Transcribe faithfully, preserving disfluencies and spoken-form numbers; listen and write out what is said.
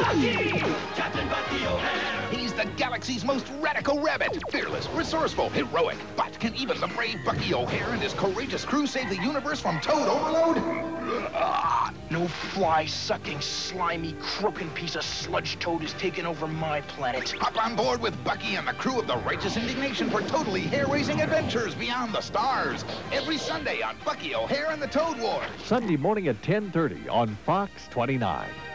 Bucky! Captain Bucky O'Hare! He's the galaxy's most radical rabbit. Fearless, resourceful, heroic. But can even the brave Bucky O'Hare and his courageous crew save the universe from toad overload? Ah, no fly-sucking, slimy, croaking piece of sludge toad is taking over my planet. Hop on board with Bucky and the crew of the Righteous Indignation for totally hair-raising adventures beyond the stars. Every Sunday on Bucky O'Hare and the Toad Wars. Sunday morning at ten thirty on Fox twenty-nine.